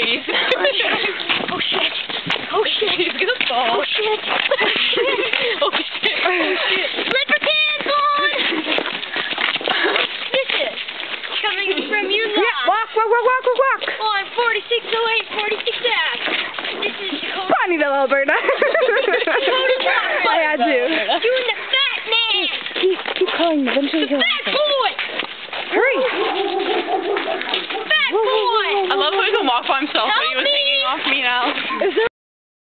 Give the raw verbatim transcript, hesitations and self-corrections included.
please. Oh shit. Oh shit. He's gonna fall. Oh shit. Oh shit. Oh shit. Oh shit. Slipper cans on! This is coming from you live. Yeah, walk, walk, walk, walk, walk, walk. On forty-six oh eight, forty-six Ave. This is Dakota. Funny little Alberta. I had you. Doing the fat man. Keep, keep calling me. Eventually The he'll fat boy. hurry. Fat boy. I love how he can walk by himself, but he Help was me. hanging off me now. Is there